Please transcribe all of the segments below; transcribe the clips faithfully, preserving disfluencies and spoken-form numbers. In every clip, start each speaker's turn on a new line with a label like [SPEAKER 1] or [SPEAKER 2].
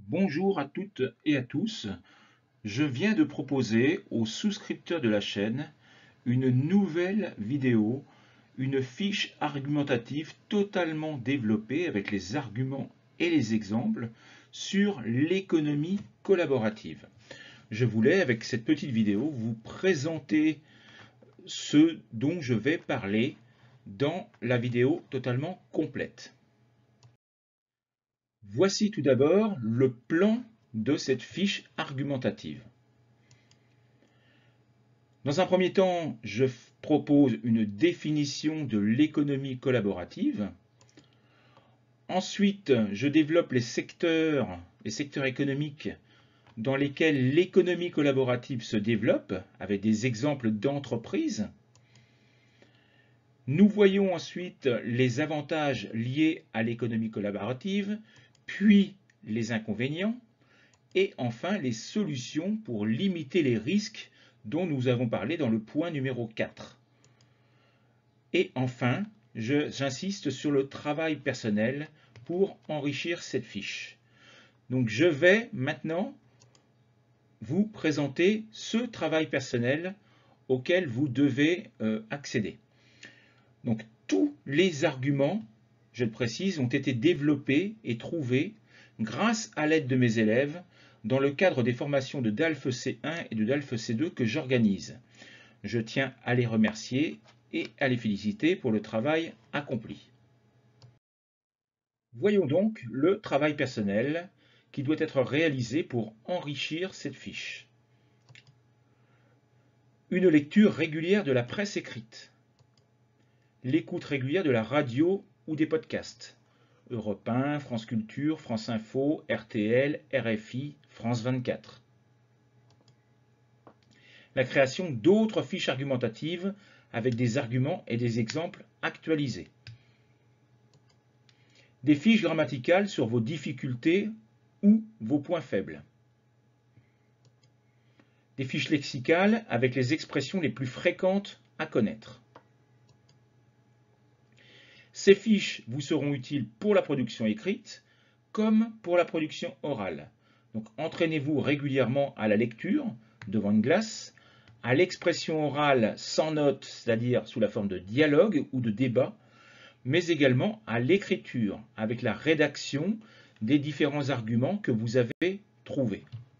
[SPEAKER 1] Bonjour à toutes et à tous. Je viens de proposer aux souscripteurs de la chaîne une nouvelle vidéo, une fiche argumentative totalement développée avec les arguments et les exemples sur l'économie collaborative. Je voulais, avec cette petite vidéo, vous présenter ce dont je vais parler dans la vidéo totalement complète. Voici tout d'abord le plan de cette fiche argumentative. Dans un premier temps, je propose une définition de l'économie collaborative. Ensuite, je développe les secteurs, les secteurs économiques dans lesquels l'économie collaborative se développe, avec des exemples d'entreprises. Nous voyons ensuite les avantages liés à l'économie collaborative, puis les inconvénients, et enfin les solutions pour limiter les risques dont nous avons parlé dans le point numéro quatre. Et enfin, j'insiste sur le travail personnel pour enrichir cette fiche. Donc je vais maintenant vous présenter ce travail personnel auquel vous devez euh, accéder. Donc tous les arguments, je le précise, ont été développés et trouvés grâce à l'aide de mes élèves dans le cadre des formations de D A L F C un et de D A L F C deux que j'organise. Je tiens à les remercier et à les féliciter pour le travail accompli. Voyons donc le travail personnel qui doit être réalisé pour enrichir cette fiche. Une lecture régulière de la presse écrite. L'écoute régulière de la radio ou des podcasts. Europe un, France Culture, France Info, R T L, R F I, France vingt-quatre. La création d'autres fiches argumentatives avec des arguments et des exemples actualisés. Des fiches grammaticales sur vos difficultés ou vos points faibles. Des fiches lexicales avec les expressions les plus fréquentes à connaître. Ces fiches vous seront utiles pour la production écrite comme pour la production orale. Donc entraînez-vous régulièrement à la lecture devant une glace, à l'expression orale sans notes, c'est-à-dire sous la forme de dialogue ou de débat, mais également à l'écriture avec la rédaction des différents arguments que vous avez trouvés.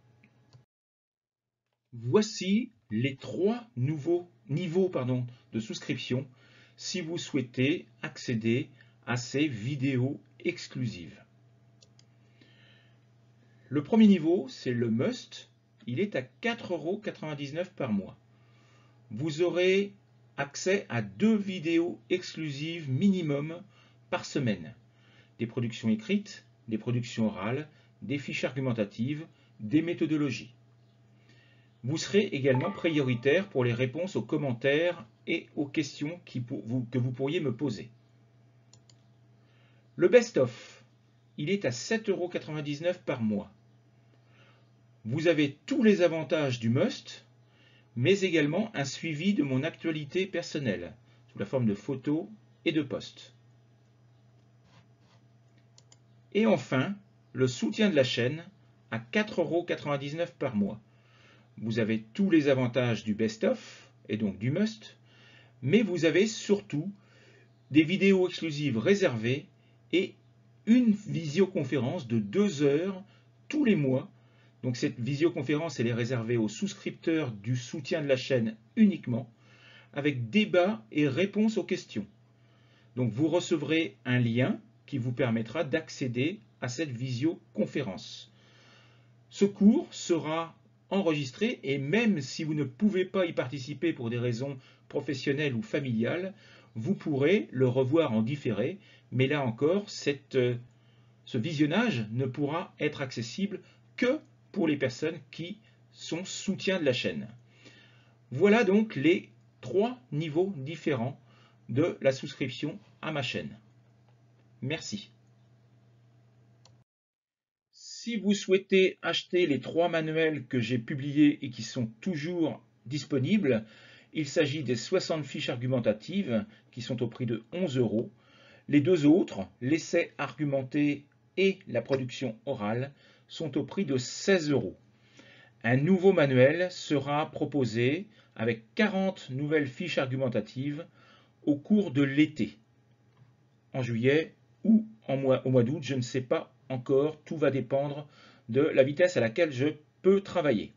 [SPEAKER 1] Voici les trois nouveaux niveaux pardon, de souscription si vous souhaitez accéder à ces vidéos exclusives. Le premier niveau, c'est le Must. Il est à quatre euros quatre-vingt-dix-neuf par mois. Vous aurez accès à deux vidéos exclusives minimum par semaine. Des productions écrites, des productions orales, des fiches argumentatives, des méthodologies. Vous serez également prioritaire pour les réponses aux commentaires et aux questions qui pour vous, que vous pourriez me poser. Le best-of, il est à sept euros quatre-vingt-dix-neuf par mois. Vous avez tous les avantages du Must, mais également un suivi de mon actualité personnelle, sous la forme de photos et de posts. Et enfin, le soutien de la chaîne à quatre euros quatre-vingt-dix-neuf par mois. Vous avez tous les avantages du best-of, et donc du Must, mais vous avez surtout des vidéos exclusives réservées et une visioconférence de deux heures tous les mois. Donc cette visioconférence, elle est réservée aux souscripteurs du soutien de la chaîne uniquement, avec débat et réponses aux questions. Donc vous recevrez un lien qui vous permettra d'accéder à cette visioconférence. Ce cours sera enregistré et même si vous ne pouvez pas y participer pour des raisons professionnelles ou familiales, vous pourrez le revoir en différé, mais là encore, cette, ce visionnage ne pourra être accessible que pour les personnes qui sont soutien de la chaîne. Voilà donc les trois niveaux différents de la souscription à ma chaîne. Merci. Si vous souhaitez acheter les trois manuels que j'ai publiés et qui sont toujours disponibles, il s'agit des soixante fiches argumentatives qui sont au prix de onze euros. Les deux autres, l'essai argumenté et la production orale sont au prix de seize euros. Un nouveau manuel sera proposé avec quarante nouvelles fiches argumentatives au cours de l'été, en juillet ou en mois, au mois d'août, je ne sais pas encore, tout va dépendre de la vitesse à laquelle je peux travailler.